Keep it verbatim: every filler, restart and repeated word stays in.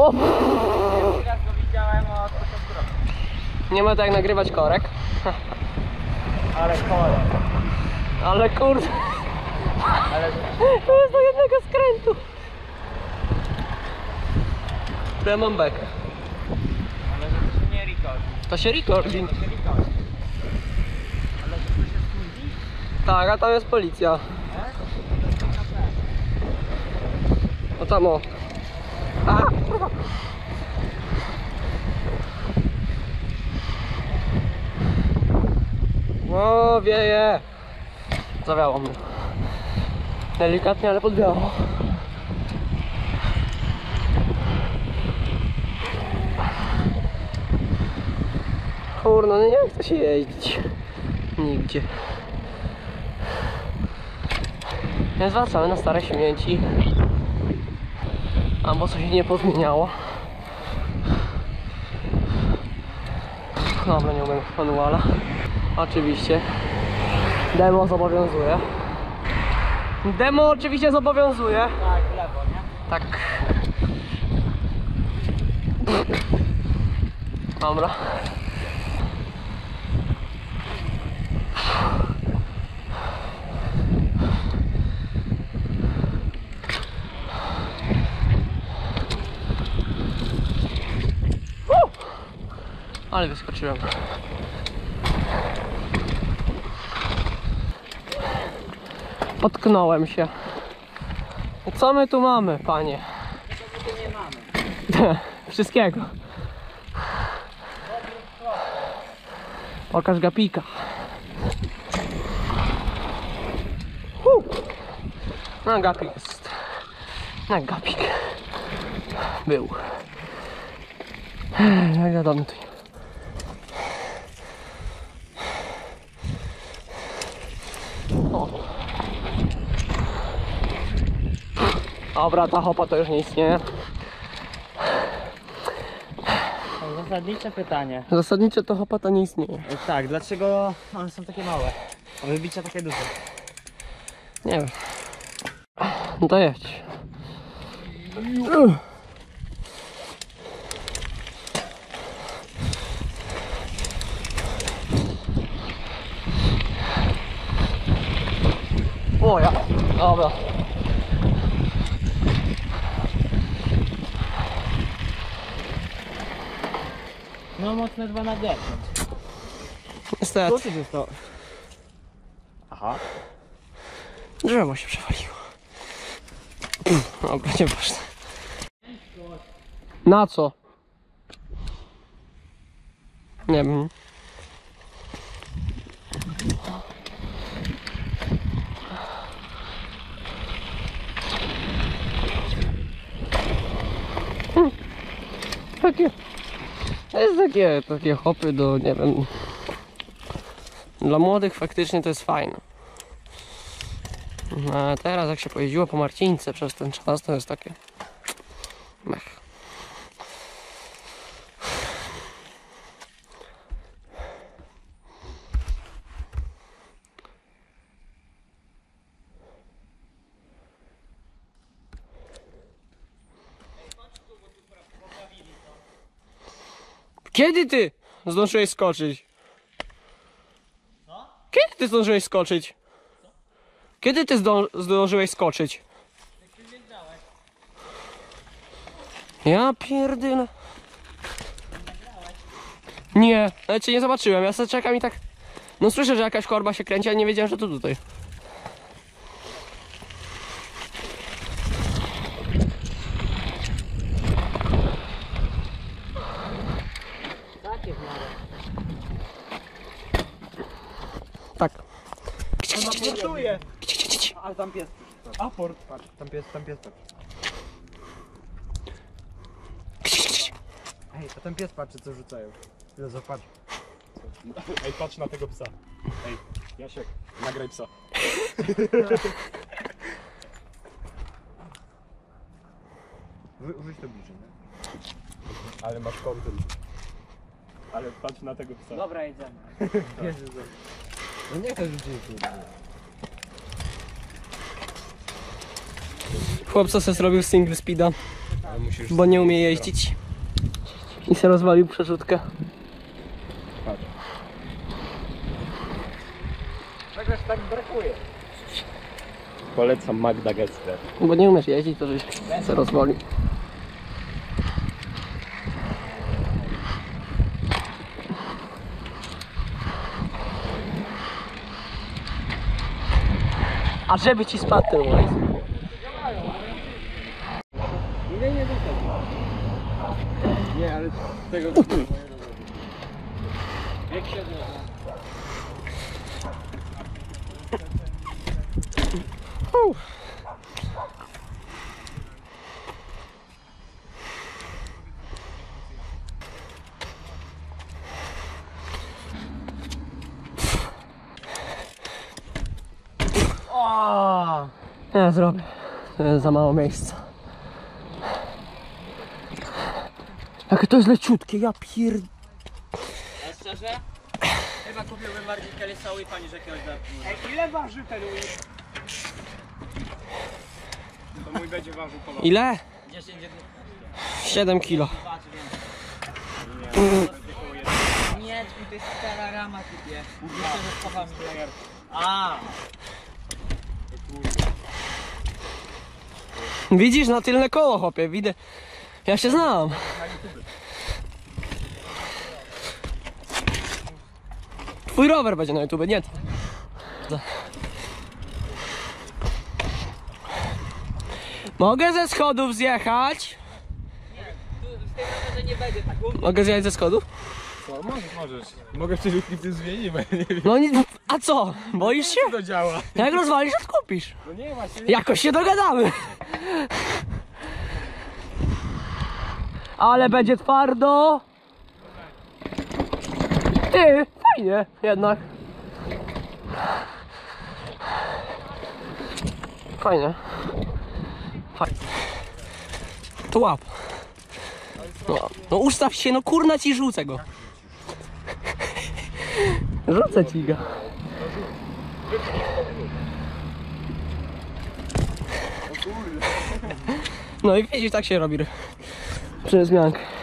O! Raz go widziałem od początku roku. Nie ma tak jak nagrywać korek. Ale korek. Ale kurde. Ale... To jest do jednego skrętu. To ja mam bekę. Ale że to się nie rekordi. To się recording. To się rekordi. Ale że to się spóźni? Tak, a tam jest policja. Tak? O tam o. A! O, wieje. Zawiało mnie. Delikatnie, ale podwiało. Kurno, no nie chce się jeździć. Nigdzie. Więc wracamy na stare śmieci. Albo coś się nie pozmieniało. Dobra, nie umiem manuala. Oczywiście. Demo zobowiązuje. Demo oczywiście zobowiązuje. Tak, w lewo, nie? Tak. Dobra. Ale wyskoczyłem. Potknąłem się. Co my tu mamy, panie? Tego my tu nie mamy. Wszystkiego. Pokaż gapika. Uh. No gapik jest. No gapik. Był. Jak wiadomo tu. O. Dobra, ta hopa to już nie istnieje. Zasadnicze pytanie. Zasadniczo to hopa to nie istnieje. Tak, dlaczego one są takie małe? A wybicia takie duże? Nie wiem. No to jedź. O ja. Dobra. No mocne dwa na dziesięć. Niestety. Co ty jest to? Aha. Drzewo się przewaliło. Dobra, nieważne. Na co? Nie wiem. Hmm. Takie. To jest takie, takie hopy do, nie wiem. Dla młodych faktycznie to jest fajne. A teraz jak się pojeździło po Marcińce przez ten czas, to jest takie mech. Kiedy ty zdążyłeś skoczyć? Kiedy ty zdążyłeś skoczyć? Kiedy ty zdąż zdążyłeś skoczyć? Ja pierdolę. Nie, ale cię nie zobaczyłem, ja sobie czekam i tak. No słyszę, że jakaś korba się kręci, ale nie wiedziałem, że to tutaj. Takie w miarę. Tak. Czuję. Ale tam pies. Aport. Patrz, tam pies, tam pies, patrz. Ej, a tam pies patrzy, co rzucają. Ile zobacz. Ej, patrz na tego psa. Ej, Jasiek, nagraj psa. Wy, wyjdź to bliżej, nie? Ale masz kontent. Ale patrz na tego psa. Dobra, jedziemy. No nie chcę rzucić tu. Chłopca se zrobił single speeda. Ale musisz... bo nie umie jeździć. I się rozwalił przerzutkę. Patrz. Czegoś tak brakuje. Polecam Magda Gessler. Bo nie umiesz jeździć, to żeś się rozwalił. A żeby ci spadł ten łajs. Nie, nie, tutaj. Nie, ale z tego... Jak się Ja zrobię. To jest za mało miejsca. Jakie to jest leciutkie, ja pier... A szczerze? Chyba kupiłbym bardziej Kellysa Whipa niż jakiegoś Darkmoora. Ej, ile waży ten whip? To mój będzie ważył ponad. Ile? dziesięć, siedem kilo. dwa czy więcej. Nie, to jest stara rama kupię. Myślę, że schowam. A, Widzisz, na tylne koło, chłopie, widzę. Ja się znam. Twój rower będzie na YouTube, nie ty. Mogę ze schodów zjechać? tu z tej rowerze nie będzie tak. Mogę zjechać ze schodów? Co? Możesz, możesz. Mogę w tej lutnicy zmienić, bo ja nie wiem. No nie, a co? Boisz się? Jak to działa? Jak rozwalisz, odkupisz. No nie, właśnie nie. Jakoś się dogadamy. Ale będzie twardo. Ty, fajnie jednak. Fajnie. Fajnie. To łap. No, no ustaw się, no kurna ci rzucę go. Rzucę ci go. No i widzisz, tak się robi przy zmiankę.